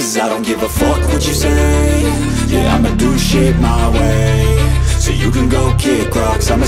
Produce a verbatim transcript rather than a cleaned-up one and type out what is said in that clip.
'cause I don't give a fuck what you say. Yeah, I'ma do shit my way. So you can go kick rocks, I'ma